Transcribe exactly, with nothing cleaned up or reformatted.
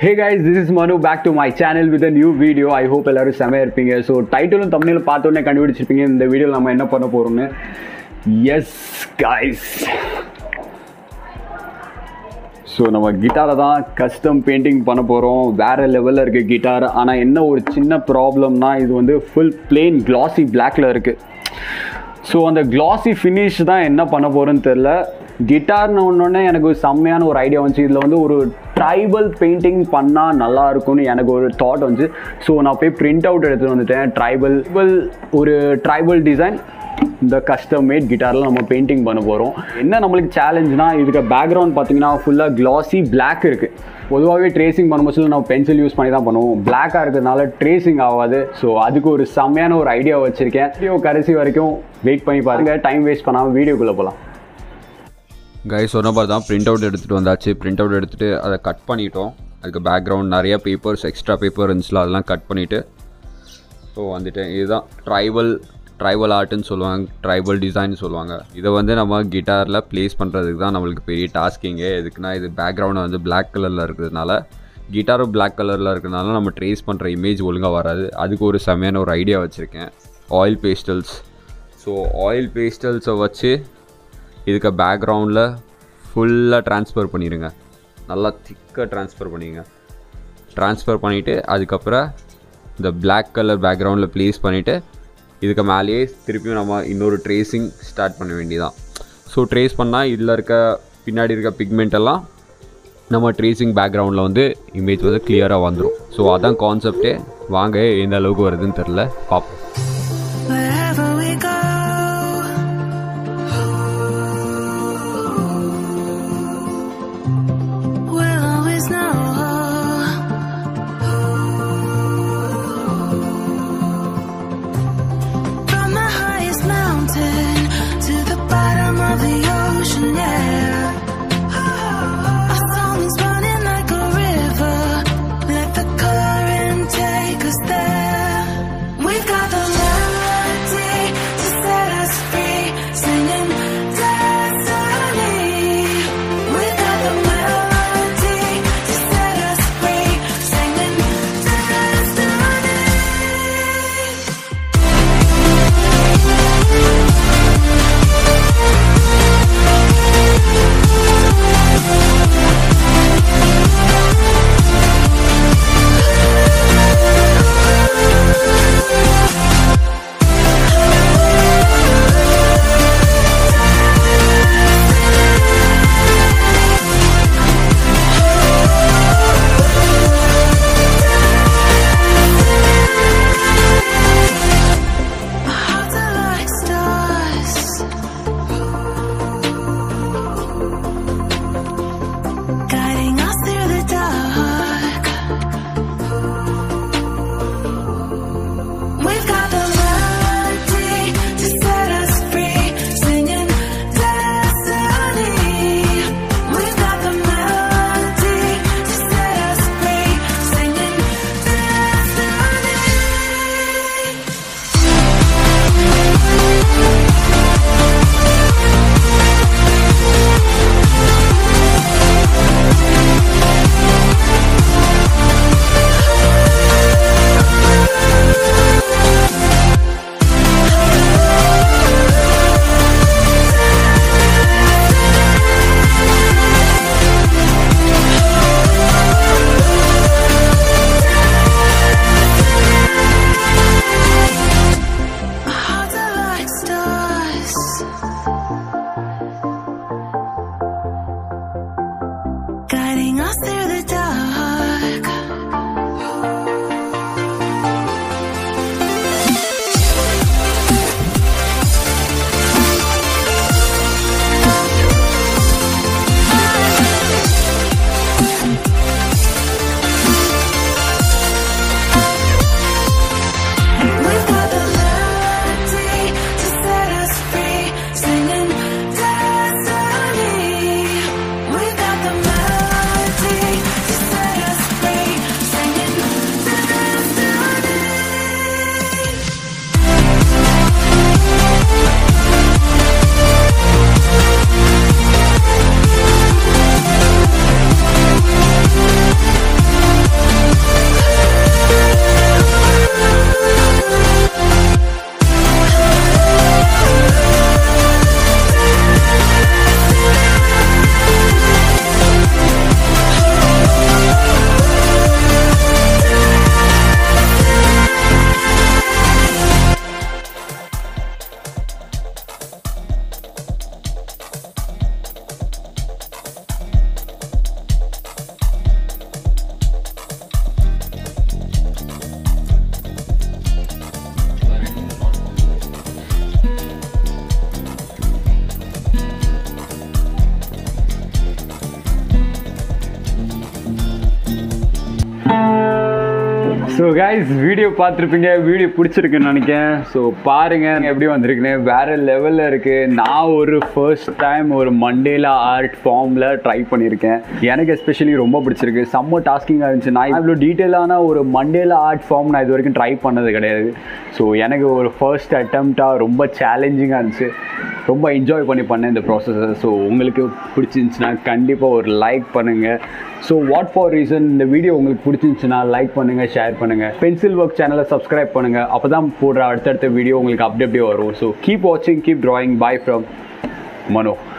Hey guys, this is Manu back to my channel with a new video. I hope எல்லாரும் செமையா இருப்பீங்க. So title and thumbnail பார்த்தோன்னே கண்டுபிடிச்சிருப்பீங்க இந்த வீடியோல நம்ம என்ன பண்ண போறோம்னு. Yes guys. So நம்ம கிட்டாரை தான் கஸ்டம் பெயிண்டிங் பண்ண போகிறோம். வேறு லெவலில் இருக்குது கிட்டார். ஆனால் என்ன ஒரு சின்ன ப்ராப்ளம்னா இது வந்து ஃபுல் பிளெயின் கிளாசி பிளாக்ல இருக்குது. ஸோ அந்த கிளாசி ஃபினிஷ் தான் என்ன பண்ண போகிறோன்னு தெரில. கிட்டார்னு ஒன்னொன்னே எனக்கு ஒரு செம்மையான ஒரு ஐடியா வந்துச்சு. இதில் வந்து ஒரு ட்ரைபல் பெயிண்டிங் பண்ணால் நல்லா இருக்கும்னு எனக்கு ஒரு தாட் வந்துச்சு. ஸோ நான் போய் பிரிண்ட் அவுட் எடுத்துகிட்டு வந்துட்டேன். ட்ரைபல் ஒரு ட்ரைபல் டிசைன் இந்த கஸ்டம் மேட் கிட்டாரில் நம்ம பெயிண்டிங் பண்ண போகிறோம். என்ன நம்மளுக்கு சேலஞ்சுனா இதுக்கு பேக்ரவுண்ட் பார்த்தீங்கன்னா ஃபுல்லாக கிளாசி பிளாக் இருக்குது. பொதுவாகவே ட்ரேசிங் பண்ணும்போது நம்ம பென்சில் யூஸ் பண்ணி தான் பண்ணுவோம். பிளாக்காக இருக்கிறதுனால ட்ரேசிங் ஆகாது. ஸோ அதுக்கு ஒரு செம்மையான ஒரு ஐடியா வச்சுருக்கேன். வீடியோ கடைசி வரைக்கும் வெயிட் பண்ணி பாருங்கள். டைம் வேஸ்ட் பண்ணாமல் வீடியோக்குள்ளே போகலாம். கைஸ் சொன்ன மாதிரி தான் பிரிண்ட் அவுட் எடுத்துகிட்டு வந்தாச்சு. பிரிண்ட் அவுட் எடுத்துகிட்டு அதை கட் பண்ணிட்டோம். அதுக்கு பேக்ரவுண்ட் நிறைய பேப்பர்ஸ் எக்ஸ்ட்ரா பேப்பர் இருந்துச்சுல அதெல்லாம் கட் பண்ணிவிட்டு ஸோ வந்துட்டு இதுதான் ட்ரைபல் ட்ரைபல் ஆர்ட்டுன்னு சொல்லுவாங்க, ட்ரைபல் டிசைன் சொல்லுவாங்க. இதை வந்து நம்ம கிட்டாரில் ப்ளேஸ் பண்ணுறதுக்கு தான் நம்மளுக்கு பெரிய டாஸ்கிங்கு. எதுக்குன்னா இது பேக்ரவுண்டை வந்து பிளாக் கலரில் இருக்கிறதுனால, கிட்டாரும் பிளாக் கலரில் இருக்கிறதுனால நம்ம ட்ரேஸ் பண்ணுற இமேஜ் ஒழுங்காக வராது. அதுக்கு ஒரு செமையான ஒரு ஐடியா வச்சுருக்கேன், ஆயில் பேஸ்டல்ஸ். ஸோ ஆயில் பேஸ்டல்ஸை வச்சு இதுக்கு பேக்ரவுண்டில் ஃபுல்லாக ட்ரான்ஸ்ஃபர் பண்ணிடுங்க. நல்லா திக்காக ட்ரான்ஸ்ஃபர் பண்ணிடுங்க. ட்ரான்ஸ்ஃபர் பண்ணிவிட்டு அதுக்கப்புறம் இந்த பிளாக் கலர் பேக்ரவுண்டில் ப்ளேஸ் பண்ணிவிட்டு இதுக்கு மேலேயே திருப்பியும் நம்ம இன்னொரு ட்ரேசிங் ஸ்டார்ட் பண்ண வேண்டியதான். ஸோ ட்ரேஸ் பண்ணால் இதில் இருக்க பின்னாடி இருக்க பிக்மெண்ட் எல்லாம் நம்ம ட்ரேசிங் பேக்ரவுண்டில் வந்து இமேஜ் வந்து கிளியராக வந்துடும். ஸோ அதான் கான்செப்டே. வாங்க எந்த அளவுக்கு வருதுன்னு தெரில, பார்ப்போம். We've got the so guys video பார்த்துருப்பீங்க, வீடியோ பிடிச்சிருக்குன்னு நினைக்கிறேன். ஸோ பாருங்கள் எப்படி வந்திருக்குன்னு, வேறு லெவலில் இருக்குது. நான் ஒரு ஃபர்ஸ்ட் டைம் ஒரு மண்டேலா ஆர்ட் ஃபார்மில் ட்ரை பண்ணியிருக்கேன். எனக்கு எஸ்பெஷலி ரொம்ப பிடிச்சிருக்கு. செம்ம டாஸ்கிங்காக இருந்துச்சு. நான் இவ்வளோ டீட்டெயிலான ஒரு மண்டேலா ஆர்ட் ஃபார்ம் நான் இது வரைக்கும் ட்ரை பண்ணது கிடையாது. ஸோ எனக்கு ஒரு ஃபர்ஸ்ட் அட்டெம்ப்டாக ரொம்ப சேலஞ்சிங்காக இருந்துச்சு. ரொம்ப என்ஜாய் பண்ணி பண்ணேன் இந்த ப்ராசஸை. ஸோ உங்களுக்கு பிடிச்சிருந்துச்சுன்னா கண்டிப்பாக ஒரு லைக் பண்ணுங்கள். ஸோ வாட் ஃபார் ரீசன் இந்த வீடியோ உங்களுக்கு பிடிச்சிருந்துச்சுன்னா லைக் பண்ணுங்கள், ஷேர் பண்ணுங்கள். பென்சில் ஒர்க் சேனலை சப்ஸ்கிரைப் பண்ணுங்கள். அப்போ தான் போடுற அடுத்தடுத்த வீடியோ உங்களுக்கு அப்டேட்டே வரும். ஸோ கீப் வாட்சிங், keep drawing. Bye from Mano.